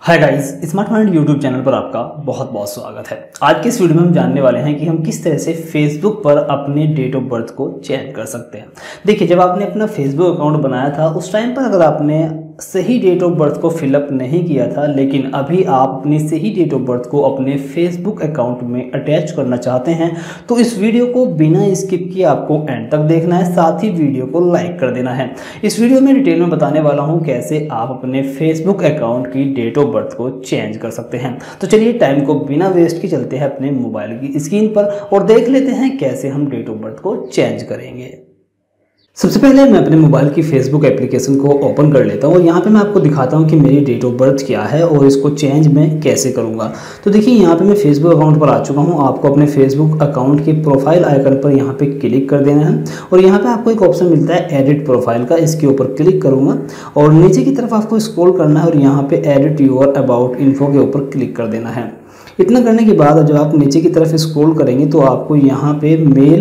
हाय guys, smart mind YouTube channel पर आपका बहुत बहुत स्वागत है। आज के इस वीडियो में हम जानने वाले हैं कि हम किस तरह से फेसबुक पर अपने डेट ऑफ बर्थ को चेंज कर सकते हैं। देखिए, जब आपने अपना फेसबुक अकाउंट बनाया था उस टाइम पर अगर आपने सही डेट ऑफ बर्थ को फिलअप नहीं किया था, लेकिन अभी आप अपनी सही डेट ऑफ बर्थ को अपने फेसबुक अकाउंट में अटैच करना चाहते हैं, तो इस वीडियो को बिना स्किप किए आपको एंड तक देखना है, साथ ही वीडियो को लाइक कर देना है। इस वीडियो में डिटेल में बताने वाला हूं कैसे आप अपने फेसबुक अकाउंट की डेट ऑफ बर्थ को चेंज कर सकते हैं। तो चलिए टाइम को बिना वेस्ट के चलते हैं अपने मोबाइल की स्क्रीन पर और देख लेते हैं कैसे हम डेट ऑफ बर्थ को चेंज करेंगे। सबसे पहले मैं अपने मोबाइल की फेसबुक एप्लीकेशन को ओपन कर लेता हूँ और यहाँ पे मैं आपको दिखाता हूँ कि मेरी डेट ऑफ बर्थ क्या है और इसको चेंज मैं कैसे करूँगा। तो देखिए, यहाँ पे मैं फेसबुक अकाउंट पर आ चुका हूँ। आपको अपने फेसबुक अकाउंट के प्रोफाइल आइकन पर यहाँ पे क्लिक कर देना है और यहाँ पे आपको एक ऑप्शन मिलता है एडिट प्रोफाइल का। इसके ऊपर क्लिक करूँगा और नीचे की तरफ आपको स्क्रॉल करना है और यहाँ पे एडिट योर अबाउट इन्फो के ऊपर क्लिक कर देना है। इतना करने के बाद जब आप नीचे की तरफ स्क्रॉल करेंगे तो आपको यहाँ पे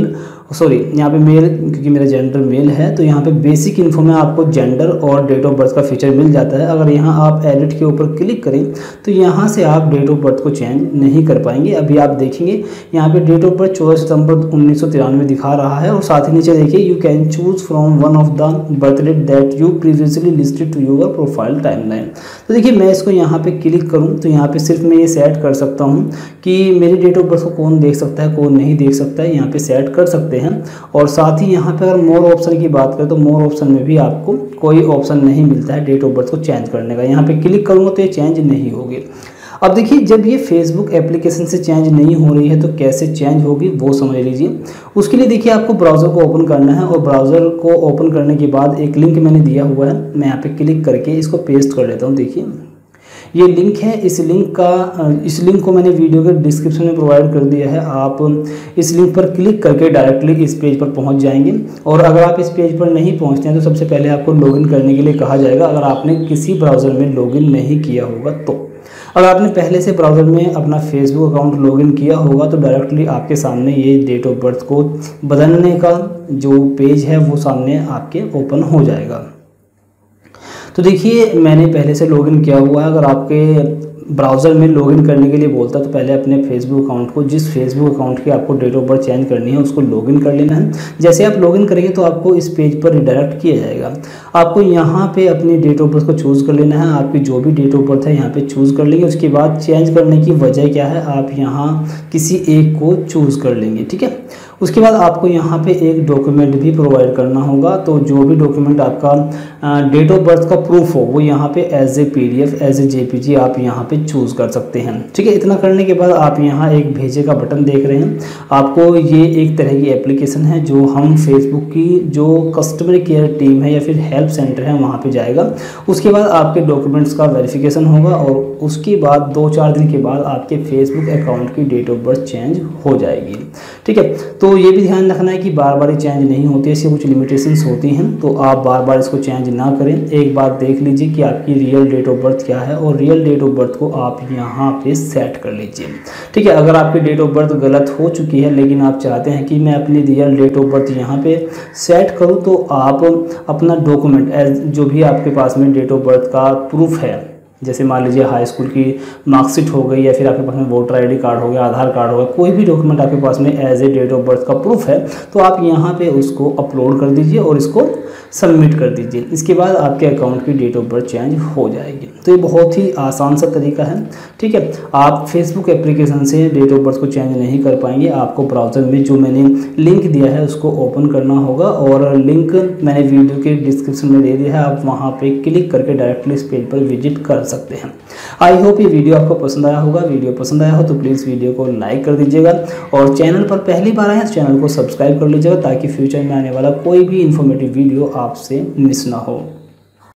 यहाँ पे मेल, क्योंकि मेरा जेंडर मेल है तो यहाँ पे बेसिक इन्फो में आपको जेंडर और डेट ऑफ बर्थ का फीचर मिल जाता है। अगर यहाँ आप एडिट के ऊपर क्लिक करें तो यहाँ से आप डेट ऑफ बर्थ को चेंज नहीं कर पाएंगे। अभी आप देखेंगे यहाँ पे डेट ऑफ बर्थ 14 सितंबर 1993 दिखा रहा है और साथ ही नीचे देखिए you can choose from one of the birth date that you previously listed to your profile timeline. तो देखिए, मैं इसको यहाँ पे क्लिक करूँ तो यहाँ पे सिर्फ मैं ये सेट कर सकता हूँ कि मेरी डेट ऑफ बर्थ को कौन देख सकता है कौन नहीं देख सकता है, यहाँ पे सेट कर सकते हैं। और साथ ही यहाँ पे अगर मोर ऑप्शन की बात करें तो मोर ऑप्शन में भी आपको कोई ऑप्शन नहीं मिलता है डेट ऑफ बर्थ को चेंज करने का। यहाँ पे क्लिक करूँगा तो ये चेंज नहीं होगी। अब देखिए, जब ये फेसबुक एप्लीकेशन से चेंज नहीं हो रही है तो कैसे चेंज होगी वो समझ लीजिए। उसके लिए देखिए, आपको ब्राउज़र को ओपन करना है और ब्राउज़र को ओपन करने के बाद एक लिंक मैंने दिया हुआ है, मैं यहाँ पे क्लिक करके इसको पेस्ट कर लेता हूँ। देखिए, ये लिंक है। इस लिंक को मैंने वीडियो के डिस्क्रिप्शन में प्रोवाइड कर दिया है। आप इस लिंक पर क्लिक करके डायरेक्टली इस पेज पर पहुंच जाएंगे। और अगर आप इस पेज पर नहीं पहुंचते हैं तो सबसे पहले आपको लॉगिन करने के लिए कहा जाएगा, अगर आपने किसी ब्राउज़र में लॉगिन नहीं किया होगा तो। अगर आपने पहले से ब्राउज़र में अपना फेसबुक अकाउंट लॉगिन किया होगा तो डायरेक्टली आपके सामने ये डेट ऑफ बर्थ को बदलने का जो पेज है वो सामने आपके ओपन हो जाएगा। तो देखिए, मैंने पहले से लॉगिन किया हुआ है। अगर आपके ब्राउज़र में लॉगिन करने के लिए बोलता है तो पहले अपने फेसबुक अकाउंट को, जिस फेसबुक अकाउंट की आपको डेट ऑफ बर्थ चेंज करनी है उसको लॉगिन कर लेना है। जैसे आप लॉगिन करेंगे तो आपको इस पेज पर रिडायरेक्ट किया जाएगा। आपको यहाँ पे अपनी डेट ऑफ बर्थ को चूज़ कर लेना है। आपकी जो भी डेट ऑफ बर्थ है यहाँ पे चूज़ कर लेंगे। उसके बाद चेंज करने की वजह क्या है, आप यहाँ किसी एक को चूज़ कर लेंगे, ठीक है। उसके बाद आपको यहाँ पे एक डॉक्यूमेंट भी प्रोवाइड करना होगा। तो जो भी डॉक्यूमेंट आपका डेट ऑफ बर्थ का प्रूफ हो वो यहाँ पे as a PDF, as a JPG आप यहाँ पे चूज़ कर सकते हैं, ठीक है। इतना करने के बाद आप यहाँ एक भेजे का बटन देख रहे हैं। आपको ये एक तरह की एप्लीकेशन है जो हम फेसबुक की जो कस्टमर केयर टीम है या फिर हेल्प सेंटर है वहाँ पे जाएगा। उसके बाद आपके डॉक्यूमेंट्स का वेरिफिकेशन होगा और उसके बाद 2-4 दिन के बाद आपके फेसबुक अकाउंट की डेट ऑफ बर्थ चेंज हो जाएगी, ठीक है। तो ये भी ध्यान रखना है कि बार बार चेंज नहीं होती है, इससे कुछ लिमिटेशंस होती हैं, तो आप बार बार इसको चेंज ना करें। एक बार देख लीजिए कि आपकी रियल डेट ऑफ बर्थ क्या है और रियल डेट ऑफ बर्थ को आप यहाँ पे सेट कर लीजिए, ठीक है। अगर आपकी डेट ऑफ बर्थ गलत हो चुकी है लेकिन आप चाहते हैं कि मैं अपनी रियल डेट ऑफ बर्थ यहाँ पे सेट करूँ तो आप अपना डॉक्यूमेंट जो भी आपके पास में डेट ऑफ बर्थ का प्रूफ है, जैसे मान लीजिए हाई स्कूल की मार्कशीट हो गई या फिर आपके पास में वोटर ID कार्ड हो गया, आधार कार्ड हो गया, कोई भी डॉक्यूमेंट आपके पास में as a date of birth का प्रूफ है तो आप यहाँ पे उसको अपलोड कर दीजिए और इसको सबमिट कर दीजिए। इसके बाद आपके अकाउंट की डेट ऑफ बर्थ चेंज हो जाएगी। तो ये बहुत ही आसान सा तरीका है, ठीक है। आप फेसबुक एप्लीकेशन से डेट ऑफ बर्थ को चेंज नहीं कर पाएंगे। आपको ब्राउज़र में जो मैंने लिंक दिया है उसको ओपन करना होगा और लिंक मैंने वीडियो के डिस्क्रिप्शन में दे दिया है। आप वहाँ पर क्लिक करके डायरेक्टली इस पेज पर विजिट कर सकते हैं। आई होप ये वीडियो आपको पसंद आया होगा। वीडियो पसंद आया हो तो प्लीज़ वीडियो को लाइक कर दीजिएगा और चैनल पर पहली बार आए तो चैनल को सब्सक्राइब कर लीजिएगा ताकि फ्यूचर में आने वाला कोई भी इन्फॉर्मेटिव वीडियो आपसे मिस ना हो।